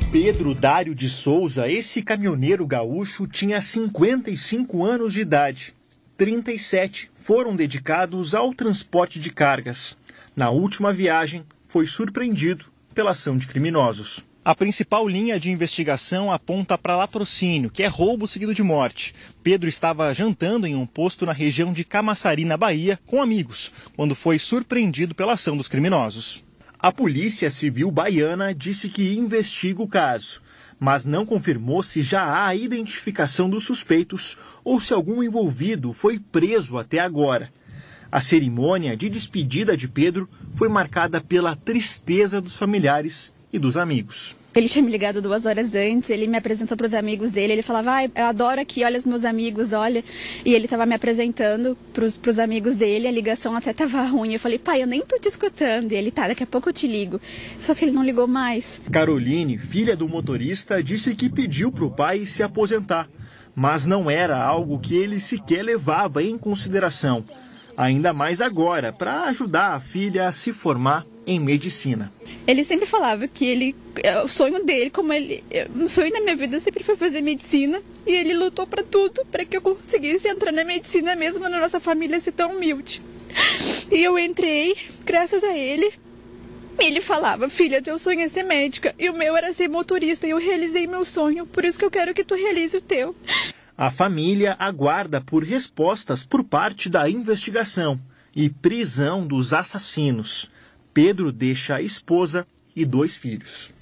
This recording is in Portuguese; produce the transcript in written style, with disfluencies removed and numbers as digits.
Pedro Dário de Souza, esse caminhoneiro gaúcho, tinha 55 anos de idade. 37 foram dedicados ao transporte de cargas. Na última viagem, foi surpreendido pela ação de criminosos. A principal linha de investigação aponta para latrocínio, que é roubo seguido de morte. Pedro estava jantando em um posto na região de Camaçari, na Bahia, com amigos, quando foi surpreendido pela ação dos criminosos. A Polícia Civil baiana disse que investiga o caso, mas não confirmou se já há a identificação dos suspeitos ou se algum envolvido foi preso até agora. A cerimônia de despedida de Pedro foi marcada pela tristeza dos familiares e dos amigos. Ele tinha me ligado 2 horas antes, ele me apresentou para os amigos dele, ele falava, eu adoro aqui, olha os meus amigos, olha. E ele estava me apresentando para os amigos dele, a ligação até estava ruim. Eu falei, pai, eu nem tô te escutando. E ele, tá, daqui a pouco eu te ligo. Só que ele não ligou mais. Caroline, filha do motorista, disse que pediu para o pai se aposentar, mas não era algo que ele sequer levava em consideração. Ainda mais agora, para ajudar a filha a se formar em medicina. Ele sempre falava que o sonho dele, o sonho da minha vida sempre foi fazer medicina, e ele lutou para tudo, para que eu conseguisse entrar na medicina mesmo na nossa família ser tão humilde. E eu entrei, graças a ele. Ele falava, filha, teu sonho é ser médica, e o meu era ser motorista, e eu realizei meu sonho, por isso que eu quero que tu realize o teu. A família aguarda por respostas por parte da investigação e prisão dos assassinos. Pedro deixa a esposa e 2 filhos.